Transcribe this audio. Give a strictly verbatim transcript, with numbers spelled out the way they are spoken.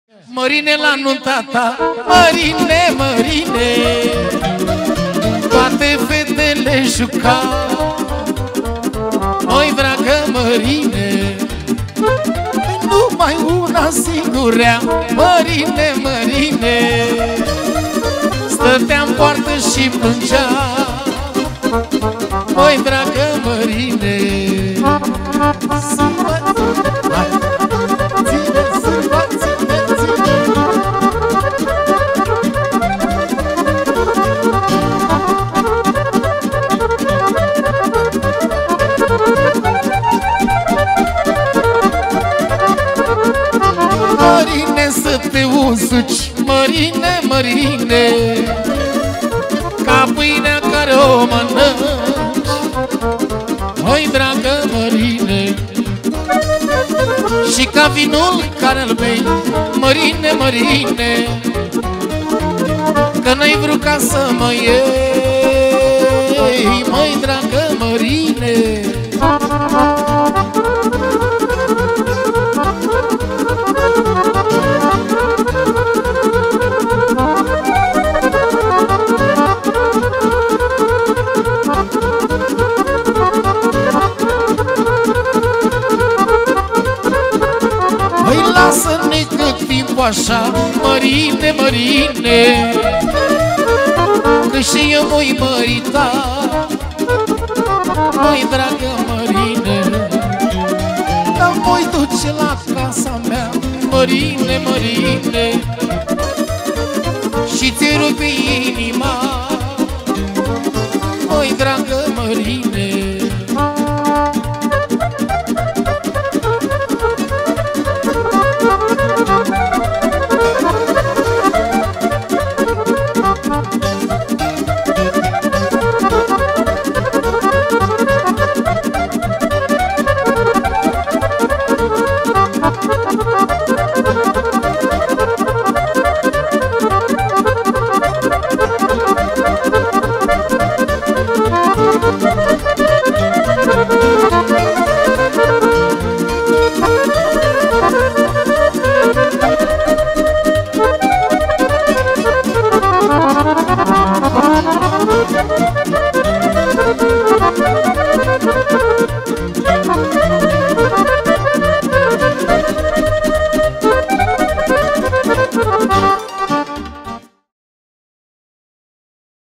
Mărine la nunta ta, Mărine, Mărine, toate fetele juca. Măi, dragă Mărine, numai una singurea, Mărine, Mărine, stătea-n poartă și plângea. Măi, dragă Mărine, Mărine, să te usuci, Mărine, Mărine, ca pâinea care o mănânci. Măi, dragă Mărine, și ca vinul care-l bei, Mărine, Mărine, că n-ai vrut ca să mă iei. Măi, dragă Mărine, lasă-ne cât timp așa, Mărine, Mărine, că și eu voi mărita. Măi, dragă Mărine, dar voi duce la casa mea, Mărine, Mărine, și ți-i rupi inima. Măi, dragă Mărine,